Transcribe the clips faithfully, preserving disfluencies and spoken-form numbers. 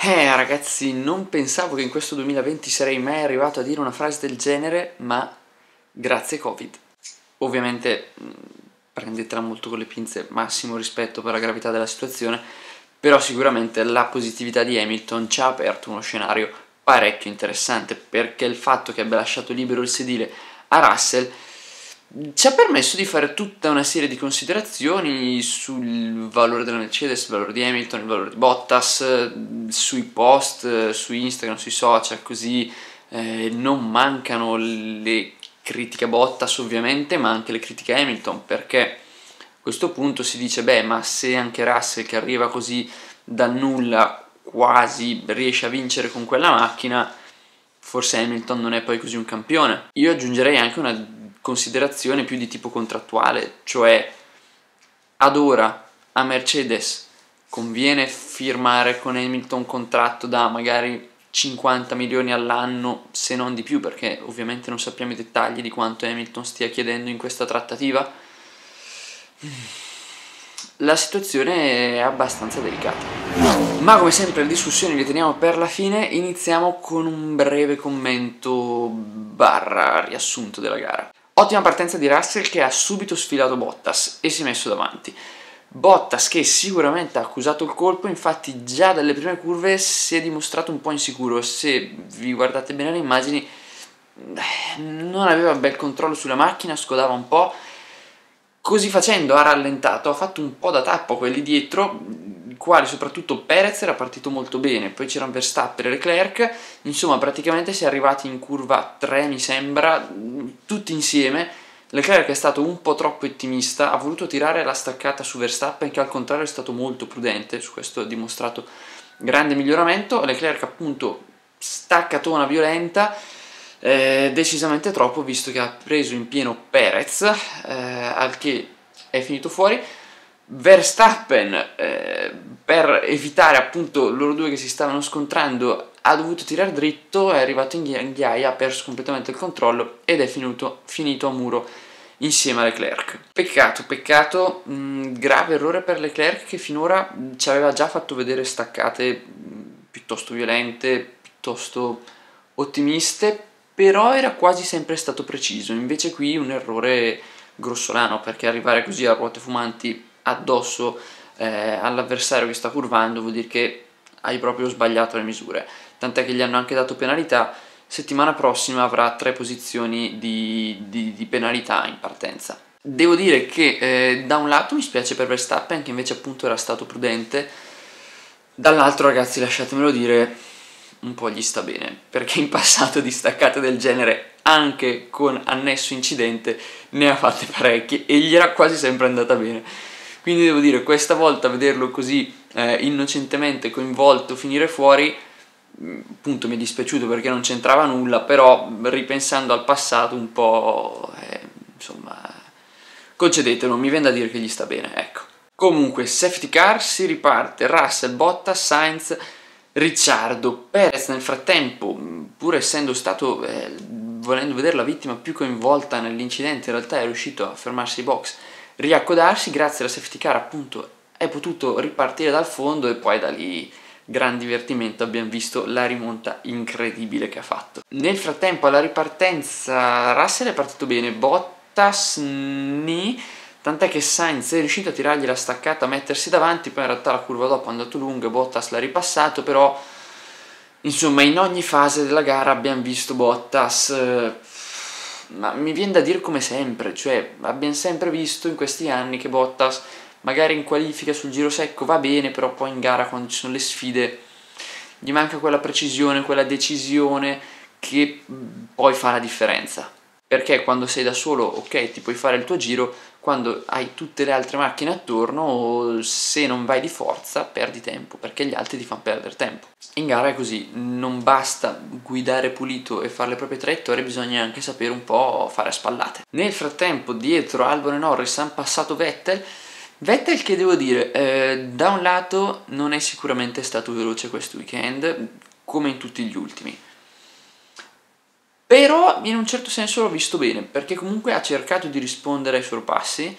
Eh ragazzi, non pensavo che in questo duemilaventi sarei mai arrivato a dire una frase del genere, ma grazie Covid. Ovviamente mh, prendetela molto con le pinze, massimo rispetto per la gravità della situazione, però sicuramente la positività di Hamilton ci ha aperto uno scenario parecchio interessante, perché il fatto che abbia lasciato libero il sedile a Russell ci ha permesso di fare tutta una serie di considerazioni sul valore della Mercedes, il valore di Hamilton, il valore di Bottas, sui post, su Instagram, sui social, così eh, non mancano le critiche a Bottas ovviamente, ma anche le critiche a Hamilton, perché a questo punto si dice, beh, ma se anche Russell che arriva così dal nulla quasi riesce a vincere con quella macchina, forse Hamilton non è poi così un campione. Io aggiungerei anche una considerazione più di tipo contrattuale, cioè ad ora a Mercedes conviene firmare con Hamilton un contratto da magari cinquanta milioni all'anno, se non di più, perché ovviamente non sappiamo i dettagli di quanto Hamilton stia chiedendo in questa trattativa. La situazione è abbastanza delicata. Ma come sempre le discussioni le teniamo per la fine, iniziamo con un breve commento barra riassunto della gara. Ottima partenza di Russell che ha subito sfilato Bottas e si è messo davanti. Bottas che sicuramente ha accusato il colpo, infatti già dalle prime curve si è dimostrato un po' insicuro. Se vi guardate bene le immagini non aveva bel controllo sulla macchina, scodava un po'. Così facendo ha rallentato, ha fatto un po' da tappo a quelli dietro, i quali soprattutto Perez era partito molto bene, poi c'erano Verstappen e Leclerc, insomma praticamente si è arrivati in curva tre mi sembra, tutti insieme. Leclerc è stato un po' troppo ottimista, ha voluto tirare la staccata su Verstappen che al contrario è stato molto prudente, su questo ha dimostrato grande miglioramento. Leclerc appunto staccatona violenta, Eh, decisamente troppo, visto che ha preso in pieno Perez, eh, al che è finito fuori. Verstappen, eh, per evitare appunto loro due che si stavano scontrando, ha dovuto tirare dritto, è arrivato in, ghi- in ghiaia, ha perso completamente il controllo ed è finito, finito a muro insieme a Leclerc. Peccato, peccato, mh, grave errore per Leclerc che finora mh, ci aveva già fatto vedere staccate mh, piuttosto violente, piuttosto ottimiste, però era quasi sempre stato preciso. Invece qui un errore grossolano, perché arrivare così a ruote fumanti addosso eh, all'avversario che sta curvando vuol dire che hai proprio sbagliato le misure, tant'è che gli hanno anche dato penalità. Settimana prossima avrà tre posizioni di, di, di penalità in partenza. Devo dire che eh, da un lato mi spiace per Verstappen che invece appunto era stato prudente, dall'altro ragazzi lasciatemelo dire un po' gli sta bene, perché in passato di staccate del genere, anche con annesso incidente, ne ha fatte parecchie e gli era quasi sempre andata bene. Quindi devo dire, questa volta vederlo così eh, innocentemente coinvolto, finire fuori, appunto mi è dispiaciuto perché non c'entrava nulla, però ripensando al passato un po', eh, insomma, concedetelo, mi viene da dire che gli sta bene, ecco. Comunque, safety car, si riparte, Russell, Bottas, Sainz, Ricciardo. Perez nel frattempo, pur essendo stato, eh, volendo vedere la vittima più coinvolta nell'incidente, in realtà è riuscito a fermarsi ai box, riaccodarsi, grazie alla safety car appunto è potuto ripartire dal fondo e poi da lì gran divertimento, abbiamo visto la rimonta incredibile che ha fatto. Nel frattempo alla ripartenza Russell è partito bene, Bottas ni, tant'è che Sainz è riuscito a tirargli la staccata, a mettersi davanti, poi in realtà la curva dopo è andato lunga, Bottas l'ha ripassato, però insomma in ogni fase della gara abbiamo visto Bottas, eh, ma mi viene da dire come sempre, cioè abbiamo sempre visto in questi anni che Bottas magari in qualifica sul giro secco va bene, però poi in gara quando ci sono le sfide gli manca quella precisione, quella decisione che poi fa la differenza. Perché quando sei da solo, ok, ti puoi fare il tuo giro, quando hai tutte le altre macchine attorno, se non vai di forza, perdi tempo, perché gli altri ti fanno perdere tempo. In gara è così, non basta guidare pulito e fare le proprie traiettorie, bisogna anche sapere un po' fare a spallate. Nel frattempo, dietro Albon e Norris hanno passato Vettel, Vettel che devo dire, eh, da un lato non è sicuramente stato veloce questo weekend, come in tutti gli ultimi, però in un certo senso l'ho visto bene, perché comunque ha cercato di rispondere ai sorpassi,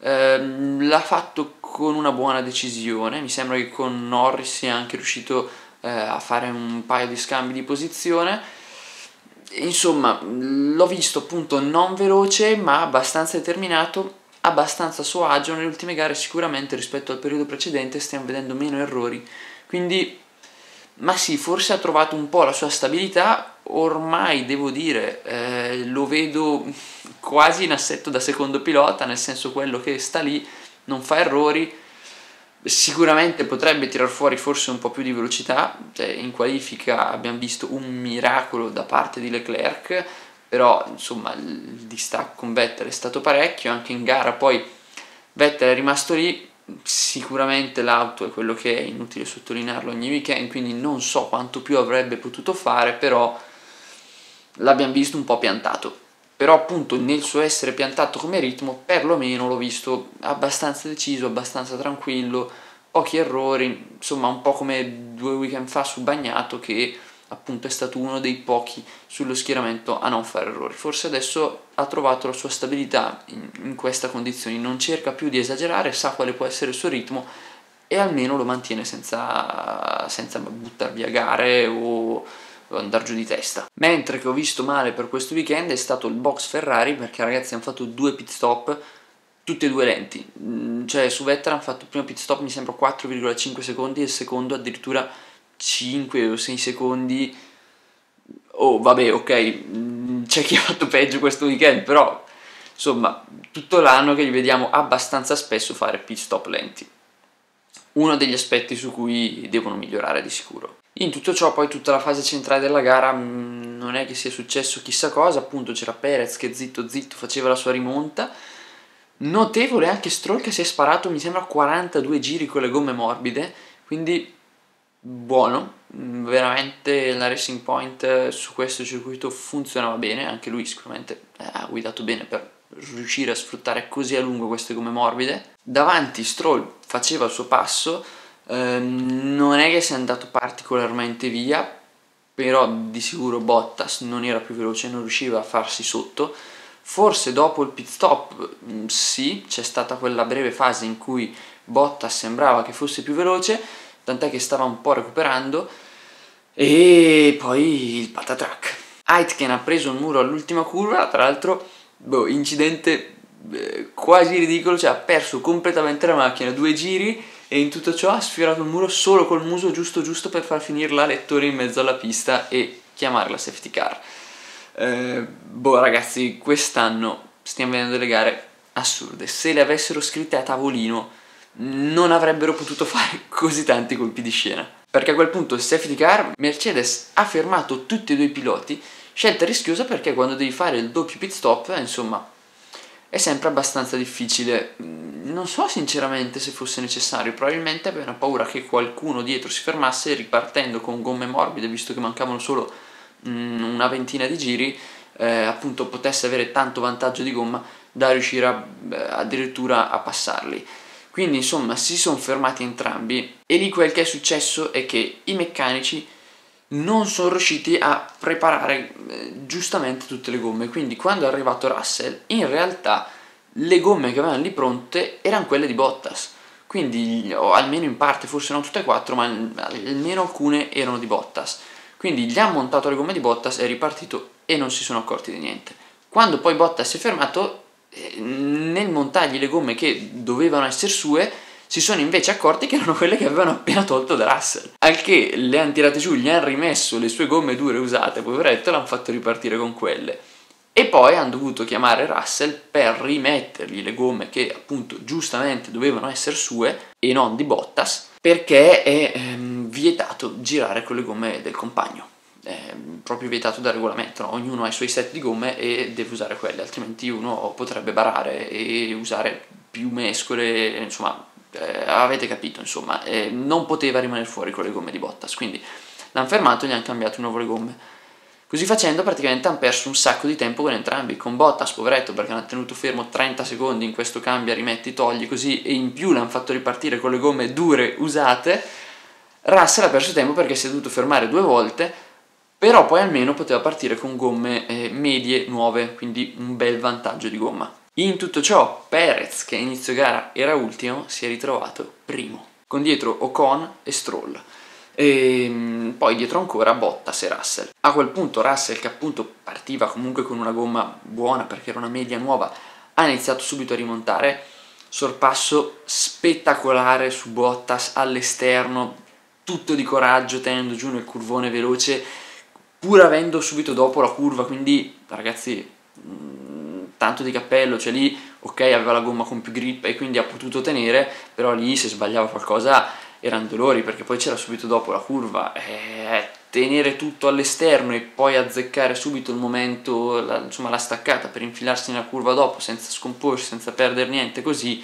ehm, l'ha fatto con una buona decisione, mi sembra che con Norris sia anche riuscito eh, a fare un paio di scambi di posizione. Insomma, l'ho visto appunto non veloce ma abbastanza determinato, abbastanza a suo agio. Nelle ultime gare sicuramente rispetto al periodo precedente stiamo vedendo meno errori, quindi ma sì, forse ha trovato un po' la sua stabilità. Ormai devo dire, eh, lo vedo quasi in assetto da secondo pilota, nel senso quello che sta lì, non fa errori. Sicuramente potrebbe tirar fuori forse un po' più di velocità, cioè, in qualifica abbiamo visto un miracolo da parte di Leclerc, però insomma il distacco con Vettel è stato parecchio, anche in gara poi Vettel è rimasto lì. Sicuramente l'auto è quello che è, inutile sottolinearlo ogni weekend, quindi non so quanto più avrebbe potuto fare, però l'abbiamo visto un po' piantato. Però appunto nel suo essere piantato come ritmo, perlomeno l'ho visto abbastanza deciso, abbastanza tranquillo, pochi errori, insomma un po' come due weekend fa su Bagnato, che appunto è stato uno dei pochi sullo schieramento a non fare errori. Forse adesso ha trovato la sua stabilità in, in questa condizione, non cerca più di esagerare, sa quale può essere il suo ritmo e almeno lo mantiene senza, senza buttar via gare o andare giù di testa. Mentre che ho visto male per questo weekend è stato il box Ferrari, perché ragazzi hanno fatto due pit stop tutti e due lenti, cioè su Vettel hanno fatto il primo pit stop mi sembra quattro virgola cinque secondi e il secondo addirittura cinque o sei secondi. Oh vabbè, ok, c'è chi ha fatto peggio questo weekend, però insomma tutto l'anno che li vediamo abbastanza spesso fare pit stop lenti, uno degli aspetti su cui devono migliorare di sicuro. In tutto ciò poi tutta la fase centrale della gara mh, non è che sia successo chissà cosa, appunto c'era Perez che zitto zitto faceva la sua rimonta, notevole anche Stroll che si è sparato mi sembra quarantadue giri con le gomme morbide, quindi buono, veramente la Racing Point su questo circuito funzionava bene, anche lui sicuramente ha guidato bene per riuscire a sfruttare così a lungo queste gomme morbide. Davanti Stroll faceva il suo passo, ehm, non è che sia andato particolarmente via, però di sicuro Bottas non era più veloce, non riusciva a farsi sotto. Forse dopo il pit stop mh, sì, c'è stata quella breve fase in cui Bottas sembrava che fosse più veloce, tant'è che stava un po' recuperando, e poi il patatrack. Aitken ha preso il muro all'ultima curva, tra l'altro boh, incidente eh, quasi ridicolo, cioè ha perso completamente la macchina, due giri, e in tutto ciò ha sfiorato il muro solo col muso giusto giusto per far finire la lettore in mezzo alla pista e chiamare la safety car. Eh, boh ragazzi, quest'anno stiamo vedendo delle gare assurde, se le avessero scritte a tavolino non avrebbero potuto fare così tanti colpi di scena, perché a quel punto il safety car, Mercedes ha fermato tutti e due i piloti, scelta rischiosa perché quando devi fare il doppio pit stop insomma è sempre abbastanza difficile. Non so sinceramente se fosse necessario, probabilmente avevano paura che qualcuno dietro si fermasse ripartendo con gomme morbide, visto che mancavano solo mm, una ventina di giri, eh, appunto potesse avere tanto vantaggio di gomma da riuscire a, eh, addirittura a passarli. Quindi insomma si sono fermati entrambi e lì quel che è successo è che i meccanici non sono riusciti a preparare eh, giustamente tutte le gomme, quindi quando è arrivato Russell in realtà le gomme che avevano lì pronte erano quelle di Bottas, quindi o almeno in parte, forse non tutte e quattro, ma almeno alcune erano di Bottas, quindi gli ha montato le gomme di Bottas, è ripartito e non si sono accorti di niente. Quando poi Bottas si è fermato, nel montargli le gomme che dovevano essere sue si sono invece accorti che erano quelle che avevano appena tolto da Russell, al che le hanno tirate giù, gli hanno rimesso le sue gomme dure usate, poveretto, l'hanno fatto ripartire con quelle e poi hanno dovuto chiamare Russell per rimettergli le gomme che appunto giustamente dovevano essere sue e non di Bottas, perché è ehm, vietato girare con le gomme del compagno. È proprio vietato dal regolamento, no? Ognuno ha i suoi set di gomme e deve usare quelle, altrimenti uno potrebbe barare e usare più mescole, insomma, eh, avete capito, insomma, eh, non poteva rimanere fuori con le gomme di Bottas, quindi l'hanno fermato e gli hanno cambiato di nuovo le gomme. Così facendo praticamente hanno perso un sacco di tempo con entrambi, con Bottas poveretto perché hanno tenuto fermo trenta secondi in questo cambia, rimetti, togli così, e in più l'hanno fatto ripartire con le gomme dure usate. Russell ha perso tempo perché si è dovuto fermare due volte, però poi almeno poteva partire con gomme eh, medie nuove, quindi un bel vantaggio di gomma. In tutto ciò Perez, che a inizio gara era ultimo, si è ritrovato primo, con dietro Ocon e Stroll. e poi dietro ancora Bottas e Russell. A quel punto Russell, che appunto partiva comunque con una gomma buona perché era una media nuova, ha iniziato subito a rimontare, sorpasso spettacolare su Bottas all'esterno, tutto di coraggio tenendo giù nel curvone veloce, pur avendo subito dopo la curva, quindi ragazzi mh, tanto di cappello, cioè lì ok aveva la gomma con più grip e quindi ha potuto tenere, però lì se sbagliava qualcosa erano dolori, perché poi c'era subito dopo la curva, eh, tenere tutto all'esterno e poi azzeccare subito il momento, la, insomma la staccata per infilarsi nella curva dopo senza scomporsi, senza perdere niente, così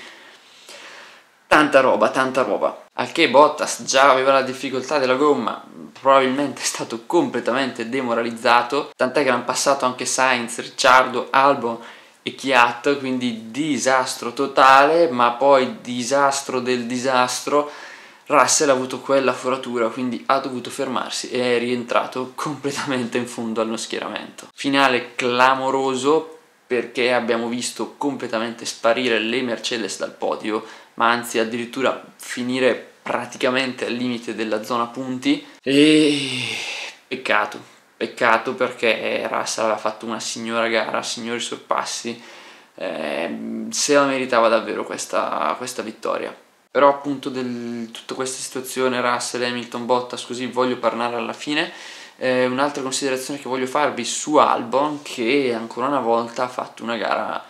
tanta roba, tanta roba. Al che Bottas già aveva la difficoltà della gomma, probabilmente è stato completamente demoralizzato, tant'è che hanno passato anche Sainz, Ricciardo, Albon e Kvyat, quindi disastro totale, ma poi disastro del disastro. Russell ha avuto quella foratura, quindi ha dovuto fermarsi e è rientrato completamente in fondo allo schieramento. Finale clamoroso, perché abbiamo visto completamente sparire le Mercedes dal podio, ma anzi addirittura finire praticamente al limite della zona punti, e peccato, peccato perché Russell aveva fatto una signora gara, signori sorpassi, eh, se la meritava davvero questa, questa vittoria. Però appunto di tutta questa situazione Russell, Hamilton, Bottas, così voglio parlare alla fine. Eh, un'altra considerazione che voglio farvi su Albon, che ancora una volta ha fatto una gara,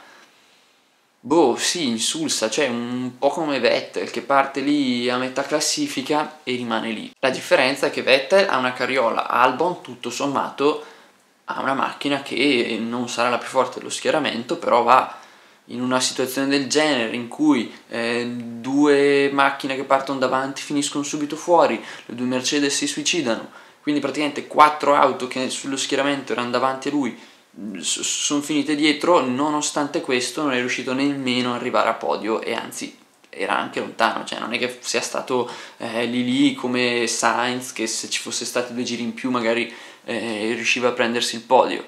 boh, sì, insulsa, cioè un po' come Vettel, che parte lì a metà classifica e rimane lì. La differenza è che Vettel ha una carriola, Albon tutto sommato ha una macchina che non sarà la più forte dello schieramento, però va in una situazione del genere in cui eh, due macchine che partono davanti finiscono subito fuori, le due Mercedes si suicidano, quindi praticamente quattro auto che sullo schieramento erano davanti a lui sono finite dietro. Nonostante questo non è riuscito nemmeno ad arrivare a podio, e anzi era anche lontano, cioè non è che sia stato eh, lì lì come Sainz, che se ci fosse stati due giri in più magari eh, riusciva a prendersi il podio.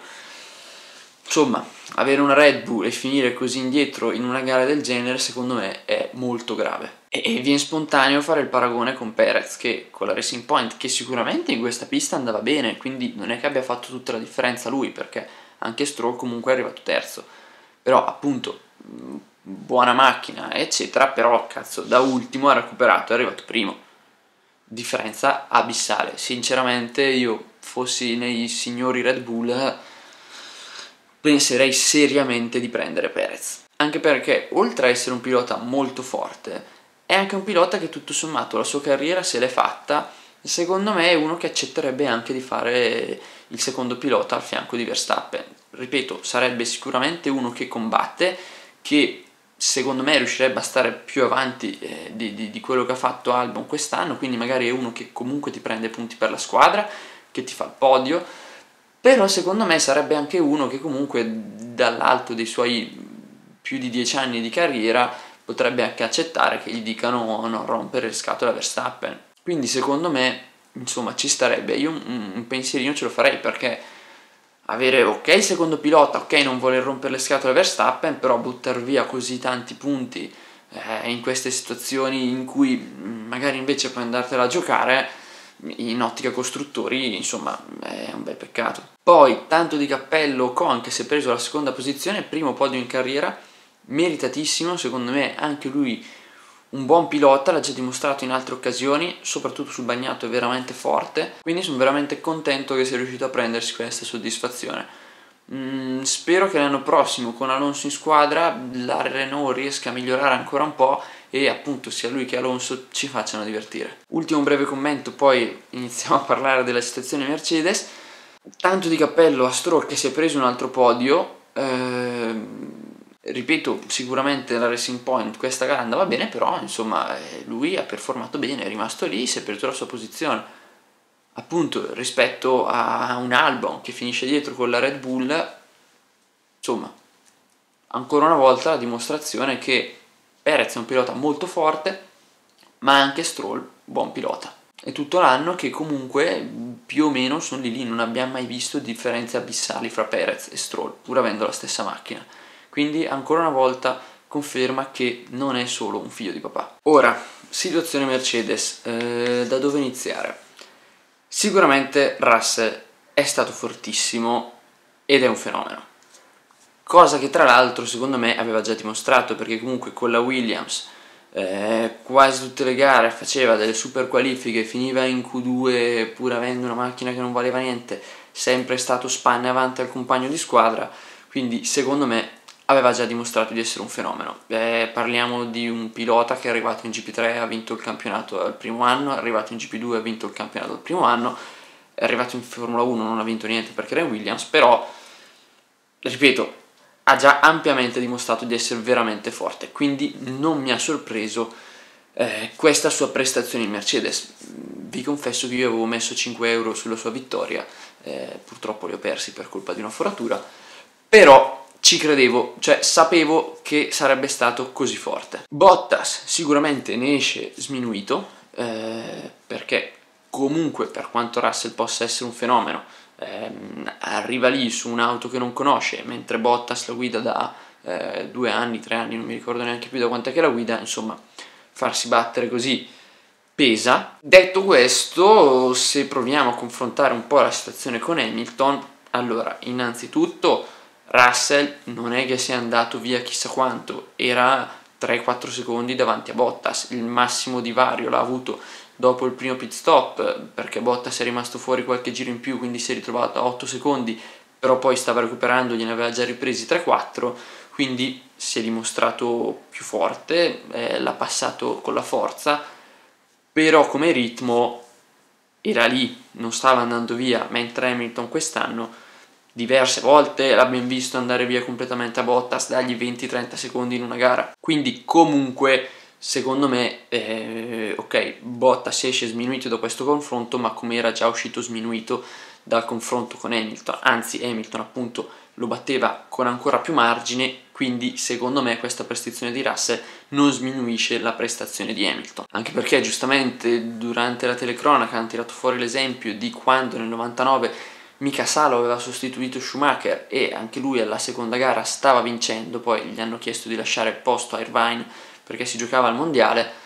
Insomma, avere una Red Bull e finire così indietro in una gara del genere secondo me è molto grave. E, e viene spontaneo fare il paragone con Perez, che con la Racing Point, che sicuramente in questa pista andava bene, quindi non è che abbia fatto tutta la differenza lui, perché anche Stroll comunque è arrivato terzo, però appunto buona macchina eccetera, però cazzo da ultimo ha recuperato, è arrivato primo, differenza abissale. Sinceramente io fossi nei signori Red Bull penserei seriamente di prendere Perez, anche perché oltre a essere un pilota molto forte è anche un pilota che tutto sommato la sua carriera se l'è fatta, e secondo me è uno che accetterebbe anche di fare il secondo pilota al fianco di Verstappen. Ripeto, sarebbe sicuramente uno che combatte, che secondo me riuscirebbe a stare più avanti eh, di, di, di quello che ha fatto Albon quest'anno, quindi magari è uno che comunque ti prende punti per la squadra, che ti fa il podio, però secondo me sarebbe anche uno che comunque dall'alto dei suoi più di dieci anni di carriera potrebbe anche accettare che gli dicano non rompere le scatole a Verstappen. Quindi secondo me insomma ci starebbe. Io un, un pensierino ce lo farei, perché avere ok il secondo pilota, ok non voler rompere le scatole a Verstappen, però buttare via così tanti punti eh, in queste situazioni in cui magari invece puoi andartela a giocare in ottica costruttori, insomma è un bel peccato. Poi tanto di cappello Ocon, che si è preso la seconda posizione, primo podio in carriera, meritatissimo secondo me, anche lui un buon pilota, l'ha già dimostrato in altre occasioni, soprattutto sul bagnato è veramente forte, quindi sono veramente contento che sia riuscito a prendersi questa soddisfazione. Mm, spero che l'anno prossimo con Alonso in squadra la Renault riesca a migliorare ancora un po' e appunto sia lui che Alonso ci facciano divertire. Ultimo breve commento, poi iniziamo a parlare della situazione Mercedes. Tanto di cappello a Stroll, che si è preso un altro podio. ehm, Ripeto, sicuramente la Racing Point questa gara andava bene, però insomma lui ha performato bene, è rimasto lì, si è preso la sua posizione. Appunto rispetto a un Albon che finisce dietro con la Red Bull, insomma ancora una volta la dimostrazione che Perez è un pilota molto forte, ma anche Stroll buon pilota. È tutto l'anno che comunque più o meno sono lì lì, non abbiamo mai visto differenze abissali fra Perez e Stroll, pur avendo la stessa macchina. Quindi ancora una volta conferma che non è solo un figlio di papà. Ora, situazione Mercedes, eh, da dove iniziare? Sicuramente Russell è stato fortissimo ed è un fenomeno, cosa che tra l'altro secondo me aveva già dimostrato, perché comunque con la Williams eh, quasi tutte le gare faceva delle super qualifiche, finiva in Q due pur avendo una macchina che non valeva niente, sempre stato spanne avanti al compagno di squadra, quindi secondo me aveva già dimostrato di essere un fenomeno. Eh, parliamo di un pilota che è arrivato in G P tre, ha vinto il campionato al primo anno, è arrivato in G P due, ha vinto il campionato al primo anno, è arrivato in Formula uno, non ha vinto niente perché era in Williams, però, ripeto, ha già ampiamente dimostrato di essere veramente forte, quindi non mi ha sorpreso eh, questa sua prestazione in Mercedes. Vi confesso che io avevo messo cinque euro sulla sua vittoria, eh, purtroppo li ho persi per colpa di una foratura, però ci credevo, cioè sapevo che sarebbe stato così forte. Bottas sicuramente ne esce sminuito, eh, perché comunque per quanto Russell possa essere un fenomeno, ehm, arriva lì su un'auto che non conosce, mentre Bottas la guida da eh, due anni, tre anni, non mi ricordo neanche più da quant'è che la guida, insomma farsi battere così pesa. Detto questo, se proviamo a confrontare un po' la situazione con Hamilton, allora innanzitutto Russell non è che sia andato via chissà quanto, era tre quattro secondi davanti a Bottas, il massimo divario l'ha avuto dopo il primo pit stop, perché Bottas è rimasto fuori qualche giro in più, quindi si è ritrovato a otto secondi, però poi stava recuperando, gliene aveva già ripresi tre quattro, quindi si è dimostrato più forte, eh, l'ha passato con la forza, però come ritmo era lì, non stava andando via, mentre Hamilton quest'anno diverse volte l'abbiamo visto andare via completamente a Bottas, dargli venti trenta secondi in una gara, quindi comunque secondo me eh, ok, Bottas esce sminuito da questo confronto, ma come era già uscito sminuito dal confronto con Hamilton, anzi Hamilton appunto lo batteva con ancora più margine, quindi secondo me questa prestazione di Russell non sminuisce la prestazione di Hamilton, anche perché giustamente durante la telecronaca hanno tirato fuori l'esempio di quando nel novantanove Mika Salo aveva sostituito Schumacher e anche lui alla seconda gara stava vincendo, poi gli hanno chiesto di lasciare il posto a Irvine perché si giocava al mondiale.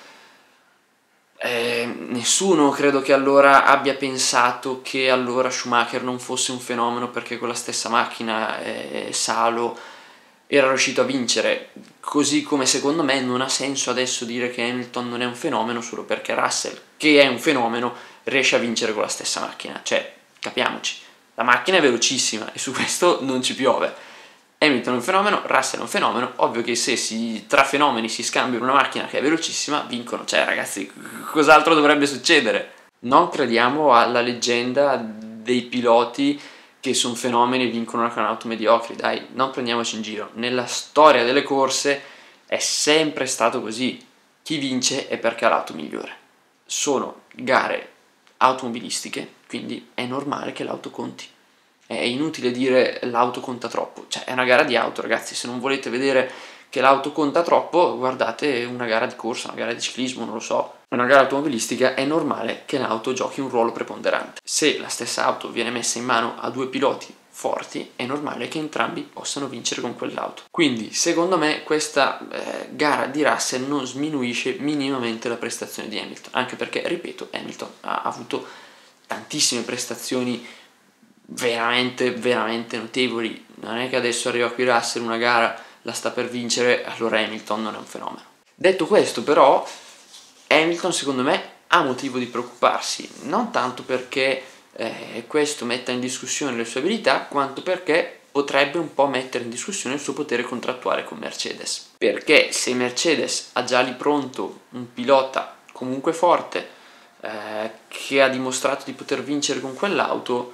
Eh, nessuno credo che allora abbia pensato che allora Schumacher non fosse un fenomeno, perché con la stessa macchina eh, Salo era riuscito a vincere, così come secondo me non ha senso adesso dire che Hamilton non è un fenomeno solo perché Russell, che è un fenomeno, riesce a vincere con la stessa macchina. Cioè, capiamoci, la macchina è velocissima e su questo non ci piove. Hamilton è un fenomeno, Russell è un fenomeno, ovvio che se si, tra fenomeni si scambiano una macchina che è velocissima, vincono. Cioè ragazzi, cos'altro dovrebbe succedere? Non crediamo alla leggenda dei piloti che sono fenomeni e vincono con auto mediocri, dai, non prendiamoci in giro. Nella storia delle corse è sempre stato così, chi vince è perché ha l'auto migliore. Sono gare automobilistiche, quindi è normale che l'auto conti. È inutile dire l'auto conta troppo, cioè è una gara di auto, ragazzi. Se non volete vedere che l'auto conta troppo, guardate una gara di corsa, una gara di ciclismo, non lo so, una gara automobilistica. È normale che l'auto giochi un ruolo preponderante. Se la stessa auto viene messa in mano a due piloti forti, è normale che entrambi possano vincere con quell'auto. Quindi secondo me questa eh, gara di Russell non sminuisce minimamente la prestazione di Hamilton, anche perché, ripeto, Hamilton ha avuto tantissime prestazioni veramente veramente notevoli. Non è che adesso arriva qui Russell, una gara la sta per vincere, allora Hamilton non è un fenomeno. Detto questo, però, Hamilton secondo me ha motivo di preoccuparsi, non tanto perché eh, questo metta in discussione le sue abilità, quanto perché potrebbe un po' mettere in discussione il suo potere contrattuale con Mercedes, perché se Mercedes ha già lì pronto un pilota comunque forte eh, che ha dimostrato di poter vincere con quell'auto,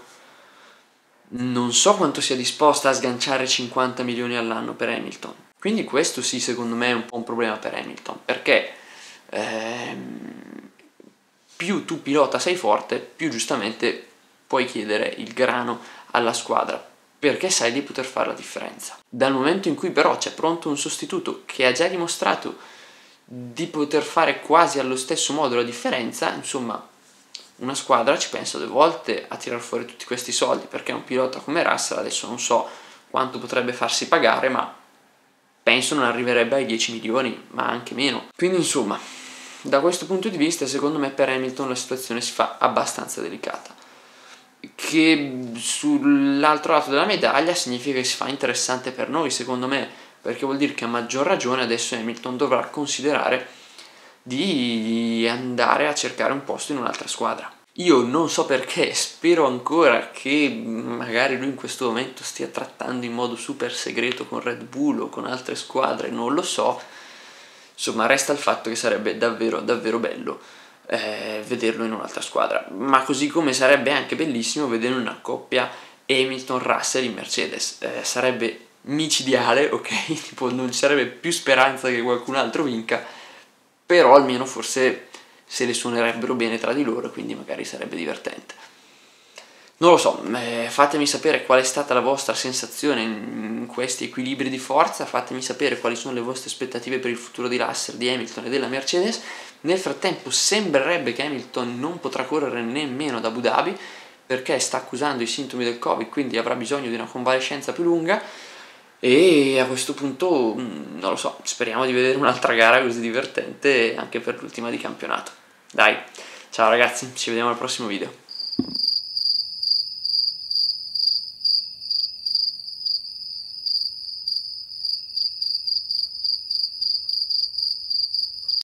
non so quanto sia disposta a sganciare cinquanta milioni all'anno per Hamilton. Quindi questo sì, secondo me è un po' un problema per Hamilton, perché ehm, più tu pilota sei forte, più giustamente puoi chiedere il grano alla squadra, perché sai di poter fare la differenza. Dal momento in cui però c'è pronto un sostituto che ha già dimostrato di poter fare quasi allo stesso modo la differenza, insomma, una squadra ci pensa due volte a tirar fuori tutti questi soldi, perché un pilota come Russell adesso non so quanto potrebbe farsi pagare, ma penso non arriverebbe ai dieci milioni, ma anche meno. Quindi insomma, da questo punto di vista secondo me per Hamilton la situazione si fa abbastanza delicata. che sull'altro lato della medaglia significa che si fa interessante per noi, secondo me, perché vuol dire che a maggior ragione adesso Hamilton dovrà considerare di andare a cercare un posto in un'altra squadra. Io non so perché, spero ancora che magari lui in questo momento stia trattando in modo super segreto con Red Bull o con altre squadre, non lo so. Insomma, resta il fatto che sarebbe davvero davvero bello eh, vederlo in un'altra squadra, ma così come sarebbe anche bellissimo vedere una coppia Hamilton-Russell in Mercedes. Eh, sarebbe micidiale, ok? Tipo non ci sarebbe più speranza che qualcun altro vinca, però almeno forse se le suonerebbero bene tra di loro, quindi magari sarebbe divertente. Non lo so, eh, fatemi sapere qual è stata la vostra sensazione in questi equilibri di forza, fatemi sapere quali sono le vostre aspettative per il futuro di Russell, di Hamilton e della Mercedes. Nel frattempo sembrerebbe che Hamilton non potrà correre nemmeno ad Abu Dhabi perché sta accusando i sintomi del Covid, quindi avrà bisogno di una convalescenza più lunga e a questo punto non lo so, speriamo di vedere un'altra gara così divertente anche per l'ultima di campionato. Dai, ciao ragazzi, ci vediamo al prossimo video.